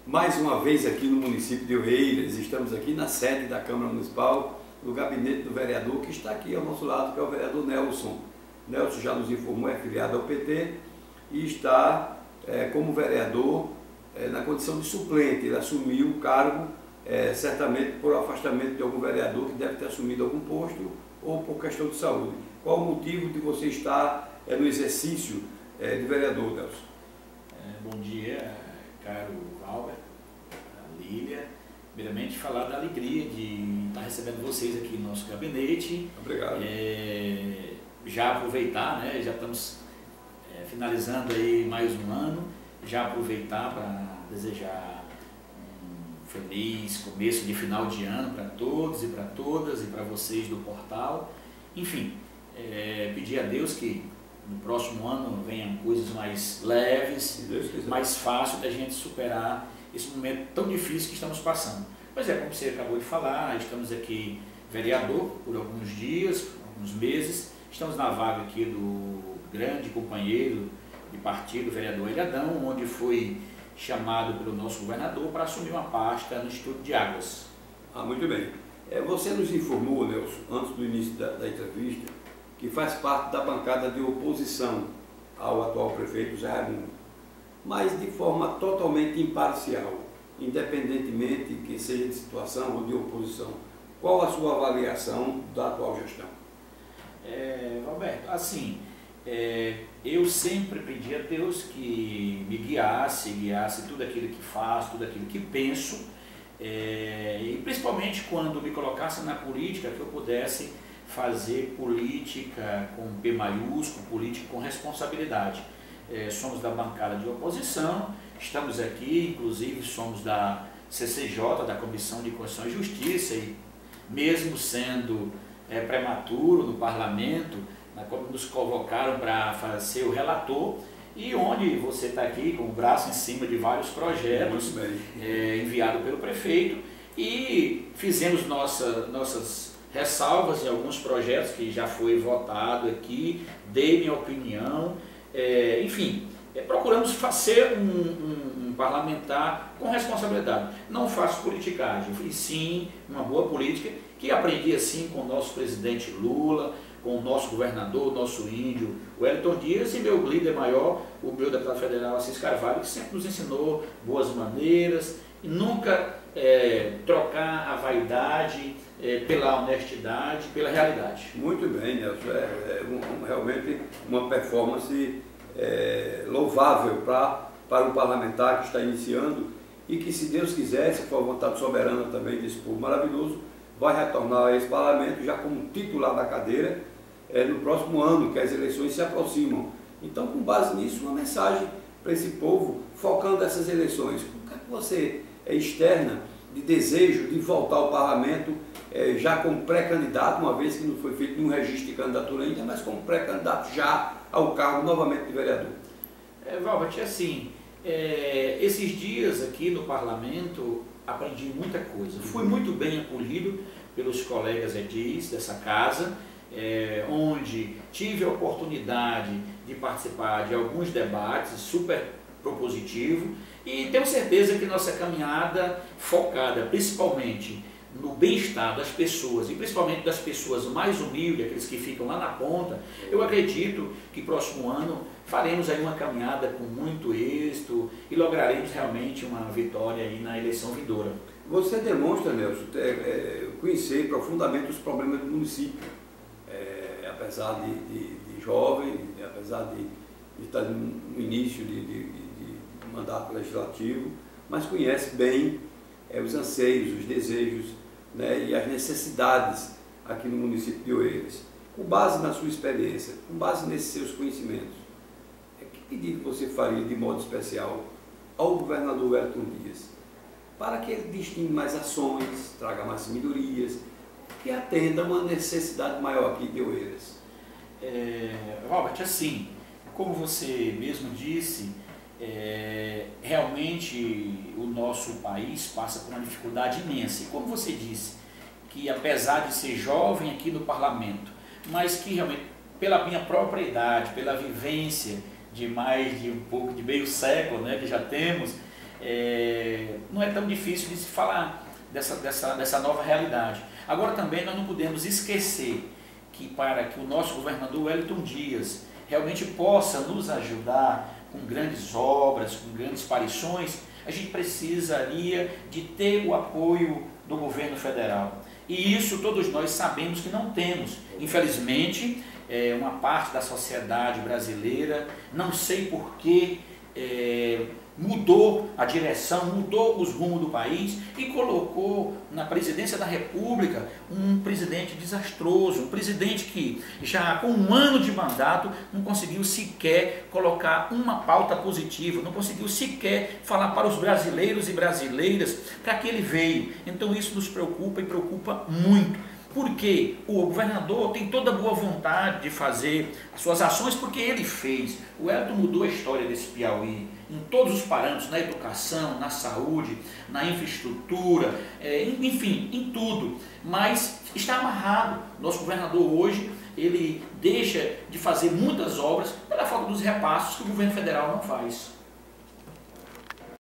Mais uma vez aqui no município de Oeiras, estamos aqui na sede da Câmara Municipal, no gabinete do vereador que está aqui ao nosso lado, que é o vereador Nelson. Nelson já nos informou, é filiado ao PT e está como vereador na condição de suplente. Ele assumiu o cargo certamente por afastamento de algum vereador que deve ter assumido algum posto ou por questão de saúde. Qual o motivo de você estar no exercício de vereador, Nelson? Bom dia, caro Valber, Lília. Primeiramente, falar da alegria de estar recebendo vocês aqui no nosso gabinete. Obrigado. Já aproveitar, né? Já estamos finalizando aí mais um ano. Já aproveitar para desejar um feliz começo de final de ano para todos e para todas e para vocês do portal. Enfim, pedir a Deus que no próximo ano venham coisas mais leves, mais fácil da gente superar esse momento tão difícil que estamos passando. Mas como você acabou de falar, estamos aqui vereador por alguns dias, alguns meses, estamos na vaga aqui do grande companheiro de partido, vereador Ilhadão, onde foi chamado pelo nosso governador para assumir uma pasta no Instituto de Águas. Muito bem. Você nos informou, Nelson, antes do início da entrevista, que faz parte da bancada de oposição ao atual prefeito Zé Raimundo, mas de forma totalmente imparcial, independentemente que seja de situação ou de oposição. Qual a sua avaliação da atual gestão? Roberto, assim, eu sempre pedi a Deus que me guiasse tudo aquilo que faço, tudo aquilo que penso, e principalmente quando me colocasse na política, que eu pudesse fazer política com P maiúsculo, política com responsabilidade. Somos da bancada de oposição, estamos aqui, inclusive somos da CCJ, da Comissão de Constituição e Justiça, e mesmo sendo prematuro no parlamento, quando nos convocaram para ser o relator, e onde você está aqui com o braço em cima de vários projetos enviados pelo prefeito, e fizemos nossas ressalvas em alguns projetos que já foi votado aqui, dei minha opinião, enfim, procuramos ser um parlamentar com responsabilidade. Não faço politicagem, e sim uma boa política que aprendi assim com o nosso presidente Lula, com o nosso governador, o nosso índio Wellington Dias e meu líder maior, o meu deputado federal Assis Carvalho, que sempre nos ensinou boas maneiras e nunca trocar a vaidade pela honestidade, pela realidade. Muito bem, Nelson. Realmente uma performance louvável para o parlamentar que está iniciando e que, se Deus quiser, se for a vontade soberana também desse povo maravilhoso, vai retornar a esse parlamento já como titular da cadeira no próximo ano, que as eleições se aproximam. Então, com base nisso, uma mensagem para esse povo, focando essas eleições. O que é que você externa de desejo de voltar ao parlamento já como pré-candidato, uma vez que não foi feito nenhum registro de candidatura ainda, mas como pré-candidato já ao cargo novamente de vereador? Valbert, assim, esses dias aqui no parlamento aprendi muita coisa. Fui muito bem acolhido pelos colegas edis dessa casa, onde tive a oportunidade de participar de alguns debates super propositivo, e tenho certeza que nossa caminhada focada principalmente no bem-estar das pessoas, e principalmente das pessoas mais humildes, aqueles que ficam lá na ponta, eu acredito que próximo ano faremos aí uma caminhada com muito êxito e lograremos realmente uma vitória aí na eleição vindoura. Você demonstra, Nelson, conhecer profundamente os problemas do município, apesar de jovem, apesar de estar no início de mandato legislativo, mas conhece bem os anseios, os desejos, né, e as necessidades aqui no município de Oeiras. Com base na sua experiência, com base nesses seus conhecimentos, que pedido você faria de modo especial ao governador Wellington Dias para que ele destine mais ações, traga mais melhorias, que atenda a uma necessidade maior aqui de Oeiras? Robert, assim, como você mesmo disse, realmente o nosso país passa por uma dificuldade imensa. E como você disse, que apesar de ser jovem aqui no parlamento, mas que realmente pela minha própria idade, pela vivência de mais de um pouco de meio século, né, que já temos, não é tão difícil de se falar dessa nova realidade. Agora também nós não podemos esquecer que para que o nosso governador Wellington Dias realmente possa nos ajudar com grandes obras, com grandes parições, a gente precisaria de ter o apoio do governo federal. E isso todos nós sabemos que não temos. Infelizmente, uma parte da sociedade brasileira, não sei por que, mudou a direção, mudou os rumos do país e colocou na presidência da República um presidente desastroso, um presidente que já com 1 ano de mandato não conseguiu sequer colocar uma pauta positiva, não conseguiu sequer falar para os brasileiros e brasileiras para que ele veio. Então isso nos preocupa e preocupa muito. Porque o governador tem toda a boa vontade de fazer as suas ações, porque ele fez. O Wellington mudou a história desse Piauí, em todos os parâmetros, na educação, na saúde, na infraestrutura, enfim, em tudo. Mas está amarrado. Nosso governador hoje, ele deixa de fazer muitas obras pela falta dos repassos que o governo federal não faz.